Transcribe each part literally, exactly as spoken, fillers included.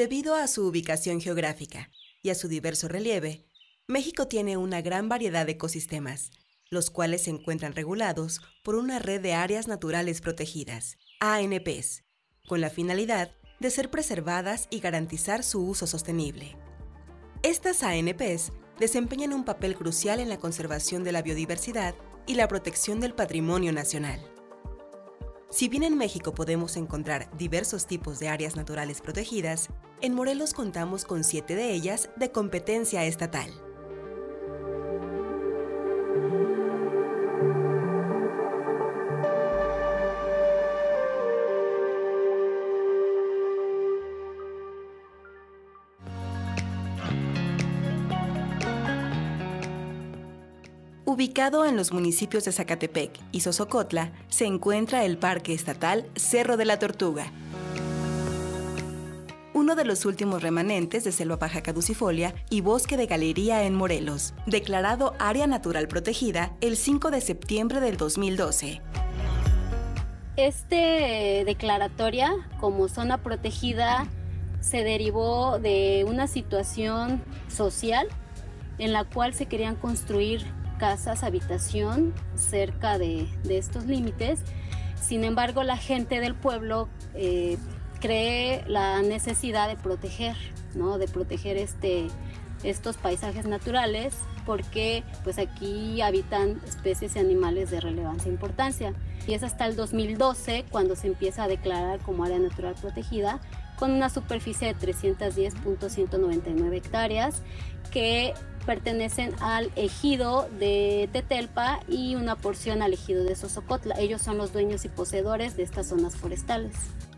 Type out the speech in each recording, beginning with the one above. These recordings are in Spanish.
Debido a su ubicación geográfica y a su diverso relieve, México tiene una gran variedad de ecosistemas, los cuales se encuentran regulados por una red de áreas naturales protegidas, A N Pes, con la finalidad de ser preservadas y garantizar su uso sostenible. Estas A N Pes desempeñan un papel crucial en la conservación de la biodiversidad y la protección del patrimonio nacional. Si bien en México podemos encontrar diversos tipos de áreas naturales protegidas, en Morelos contamos con siete de ellas de competencia estatal. Ubicado en los municipios de Zacatepec y Sosocotla, se encuentra el Parque Estatal Cerro de la Tortuga, uno de los últimos remanentes de selva baja caducifolia y bosque de galería en Morelos, declarado Área Natural Protegida el cinco de septiembre del dos mil doce. Este declaratoria como zona protegida se derivó de una situación social en la cual se querían construir casas, habitación cerca de, de estos límites. Sin embargo, la gente del pueblo eh, cree la necesidad de proteger, ¿no? de proteger este, estos paisajes naturales, porque pues aquí habitan especies y animales de relevancia e importancia. Y es hasta el dos mil doce cuando se empieza a declarar como área natural protegida, con una superficie de trescientas diez punto ciento noventa y nueve hectáreas que pertenecen al ejido de Tetelpa y una porción al ejido de Sosocotla. Ellos son los dueños y poseedores de estas zonas forestales.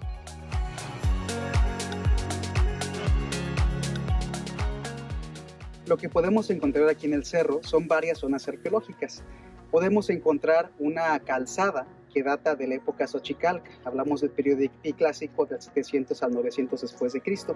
Lo que podemos encontrar aquí en el cerro son varias zonas arqueológicas. Podemos encontrar una calzada que data de la época Xochicalca. Hablamos del periodo epiclásico del setecientos al novecientos después de Cristo.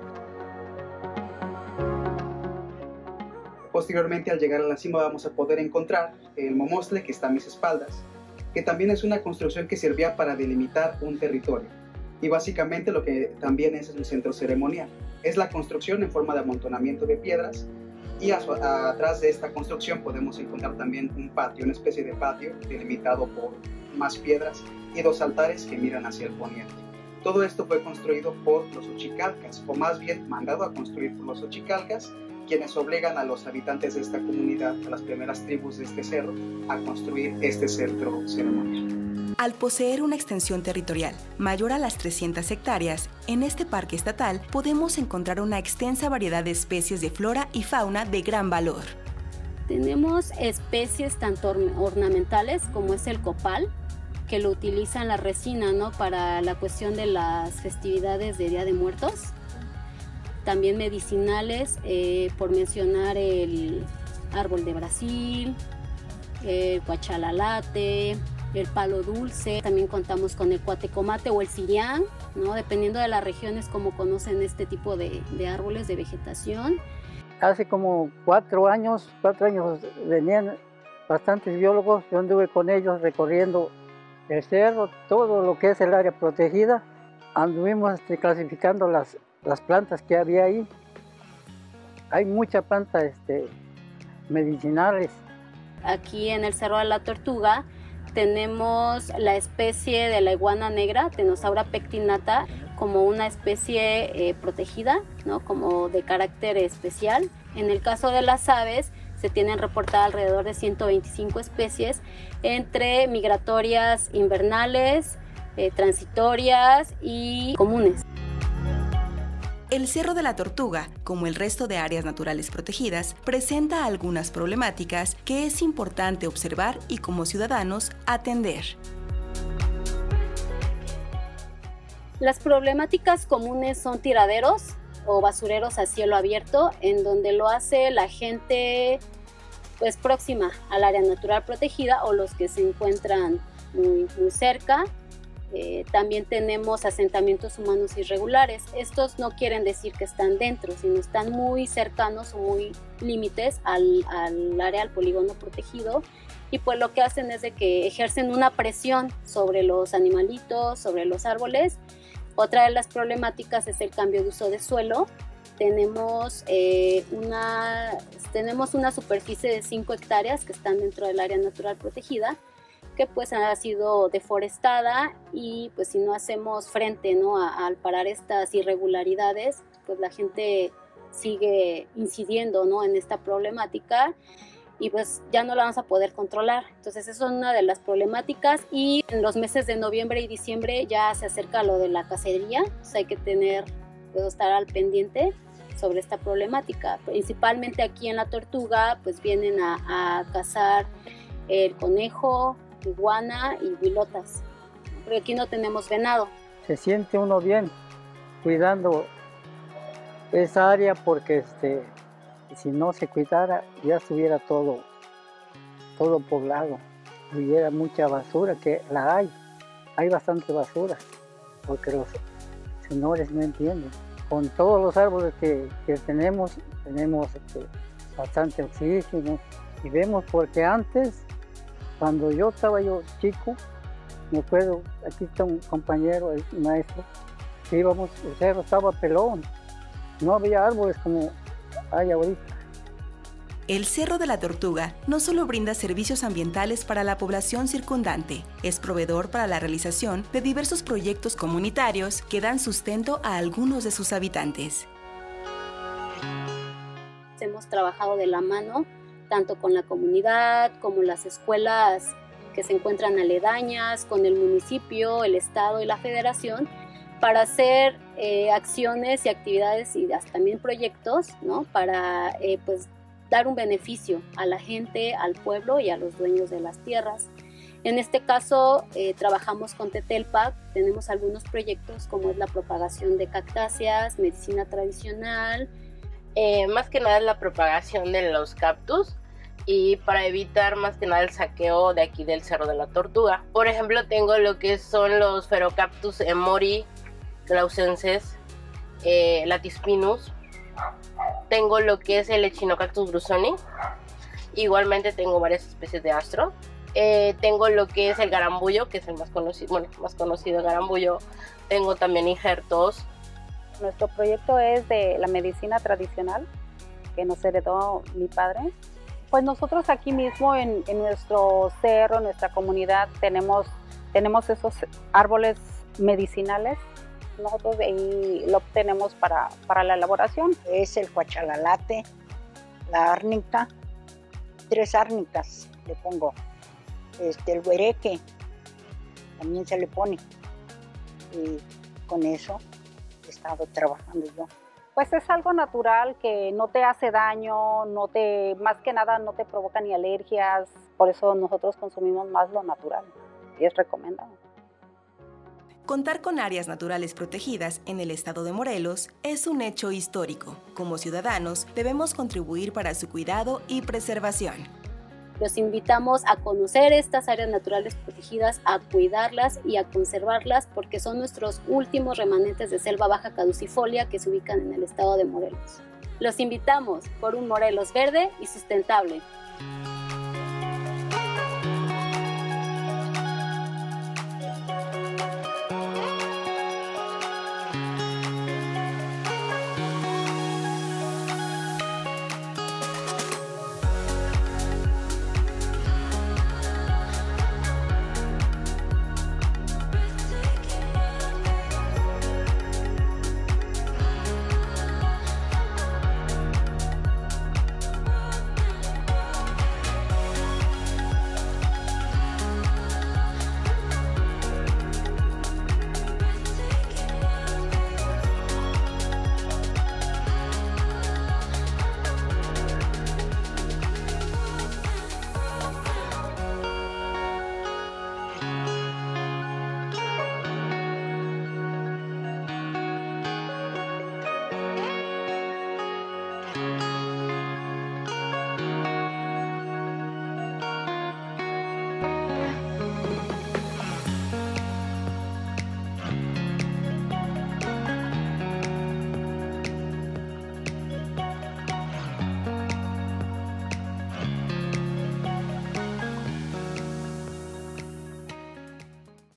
Posteriormente, al llegar a la cima, vamos a poder encontrar el Momostle, que está a mis espaldas, que también es una construcción que servía para delimitar un territorio. Y básicamente lo que también es un centro ceremonial. Es la construcción en forma de amontonamiento de piedras, y a su, a, atrás de esta construcción podemos encontrar también un patio, una especie de patio delimitado por más piedras y dos altares que miran hacia el poniente. Todo esto fue construido por los Xochicalcas, o más bien mandado a construir por los Xochicalcas, quienes obligan a los habitantes de esta comunidad, a las primeras tribus de este cerro, a construir este centro ceremonial. Al poseer una extensión territorial mayor a las trescientas hectáreas, en este parque estatal podemos encontrar una extensa variedad de especies de flora y fauna de gran valor. Tenemos especies tanto ornamentales como es el copal, que lo utilizan la resina, ¿no? para la cuestión de las festividades de Día de Muertos. También medicinales, eh, por mencionar el árbol de Brasil, el cuachalalate, el palo dulce. También contamos con el cuatecomate o el cirián, ¿no? Dependiendo de las regiones como conocen este tipo de, de árboles de vegetación. Hace como cuatro años, cuatro años venían bastantes biólogos, yo anduve con ellos recorriendo el cerro, todo lo que es el área protegida. Anduvimos este, clasificando las las plantas que había ahí. Hay mucha planta este, medicinales. Aquí en el Cerro de la Tortuga tenemos la especie de la iguana negra, Tenosaura pectinata, como una especie eh, protegida, ¿no? como de carácter especial. En el caso de las aves, se tienen reportadas alrededor de ciento veinticinco especies, entre migratorias invernales, eh, transitorias y comunes. El Cerro de la Tortuga, como el resto de áreas naturales protegidas, presenta algunas problemáticas que es importante observar y como ciudadanos atender. Las problemáticas comunes son tiraderos o basureros a cielo abierto, en donde lo hace la gente pues, próxima al área natural protegida o los que se encuentran muy, muy cerca. Eh, también tenemos asentamientos humanos irregulares. Estos no quieren decir que están dentro, sino están muy cercanos o muy límites al, al área, al polígono protegido, y pues lo que hacen es de que ejercen una presión sobre los animalitos, sobre los árboles, Otra de las problemáticas es el cambio de uso de suelo. Tenemos, eh, una, tenemos una superficie de cinco hectáreas que están dentro del área natural protegida, que pues ha sido deforestada, y pues si no hacemos frente, ¿no?, a, al parar estas irregularidades, pues la gente sigue incidiendo, ¿no?, en esta problemática, y pues ya no la vamos a poder controlar. Entonces esa es una de las problemáticas, y en los meses de noviembre y diciembre ya se acerca lo de la cacería, entonces hay que tener, puedo estar al pendiente sobre esta problemática. Principalmente aquí en La Tortuga pues vienen a, a cazar el conejo, iguana y huilotas, porque aquí no tenemos venado. Se siente uno bien cuidando esa área, porque este, si no se cuidara ya estuviera todo, todo poblado, hubiera mucha basura, que la hay, hay bastante basura, porque los señores no entienden. Con todos los árboles que, que tenemos, tenemos este, bastante oxígeno, y vemos, porque antes, cuando yo estaba yo chico, me acuerdo, aquí está un compañero, el maestro, que íbamos, el cerro estaba pelón, no había árboles como hay ahorita. El Cerro de la Tortuga no solo brinda servicios ambientales para la población circundante, es proveedor para la realización de diversos proyectos comunitarios que dan sustento a algunos de sus habitantes. Hemos trabajado de la mano tanto con la comunidad como las escuelas que se encuentran aledañas, con el municipio, el estado y la federación, para hacer eh, acciones y actividades y hasta también proyectos, ¿no?, para eh, pues, dar un beneficio a la gente, al pueblo y a los dueños de las tierras. En este caso eh, trabajamos con Tetelpac, tenemos algunos proyectos como es la propagación de cactáceas, medicina tradicional. Eh, más que nada es la propagación de los cactus, y para evitar más que nada el saqueo de aquí del Cerro de la Tortuga. Por ejemplo, tengo lo que son los Ferocactus emori, glaucenses, eh, Latispinus. Tengo lo que es el Echinocactus grusoni. Igualmente tengo varias especies de astro. Eh, tengo lo que es el garambullo, que es el más conocido, bueno, más conocido el garambullo. Tengo también injertos. Nuestro proyecto es de la medicina tradicional que nos heredó mi padre. Pues nosotros aquí mismo en, en nuestro cerro, en nuestra comunidad, tenemos, tenemos esos árboles medicinales. Nosotros de ahí lo obtenemos para, para la elaboración. Es el cuachalalate, la árnica, tres árnicas le pongo. Este, el huereque también se le pone. Y con eso he estado trabajando yo. Pues es algo natural que no te hace daño, no te, más que nada no te provoca ni alergias, por eso nosotros consumimos más lo natural y es recomendado. Contar con áreas naturales protegidas en el estado de Morelos es un hecho histórico. Como ciudadanos, debemos contribuir para su cuidado y preservación. Los invitamos a conocer estas áreas naturales protegidas, a cuidarlas y a conservarlas, porque son nuestros últimos remanentes de selva baja caducifolia que se ubican en el estado de Morelos. Los invitamos por un Morelos verde y sustentable.